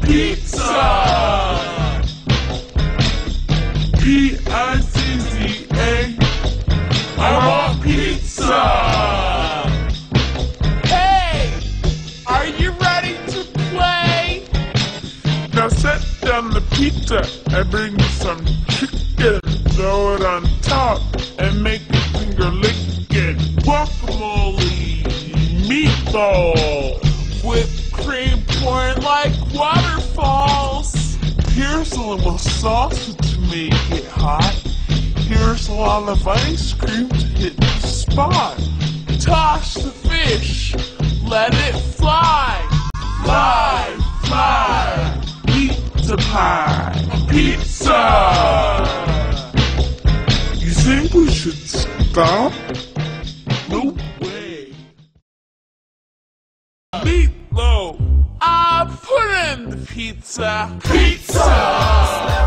pizza. P-I-Z-Z-A. I want pizza. Hey, are you ready to play? Now set down the pizza and bring me some chicken. Throw it on top and make your finger lick it. Guacamole, meatball, whipped cream pouring like waterfalls. Here's a little salsa to make it hot. Here's a lot of ice cream to hit the spot. Toss the fish, let it fly. Fly, fly, pizza pie, pizza. You think we should stop? No way. Meatloaf, put in the pizza. Pizza!